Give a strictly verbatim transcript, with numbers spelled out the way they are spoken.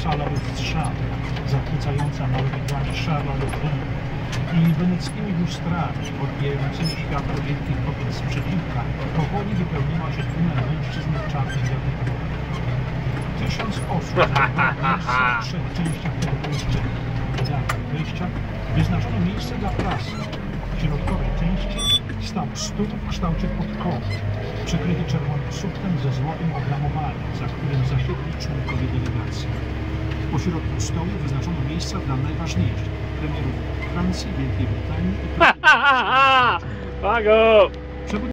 szalowych strzał, zakłócająca Norwegami Charlesa Leclerc i weneckimi lustrami odbijającymi światło wielkich kobiet z przeciwka, powoli wypełniła się tłumem mężczyzn w czarnych garniturach. Tysiąc osób w trzech częściach tego pomieszczenia. W wejściach wyznaczono miejsce dla prasy. W środkowej części stał stół w kształcie podkowy, przykryty czerwonym suknem ze złotym obramowaniem, za którym zasiedli członkowie delegacji. Pośrodku stołu wyznaczono miejsca dla najważniejszych premierów Francji, Wielkiej Brytanii i Pago!